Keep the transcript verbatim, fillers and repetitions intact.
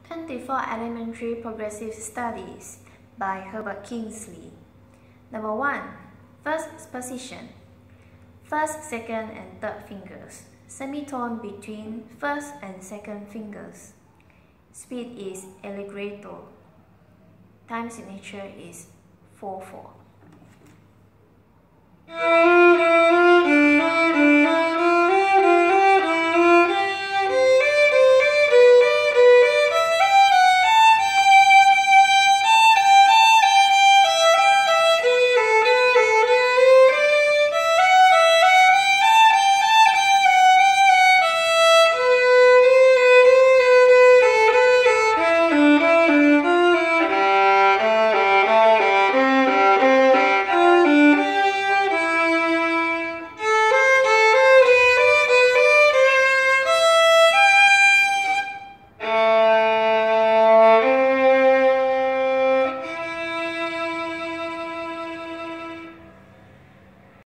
twenty-four Elementary Progressive Studies by Herbert Kinsey. Number one. First position. First, second, and third fingers. Semitone between first and second fingers. Speed is allegretto. Time signature is four four.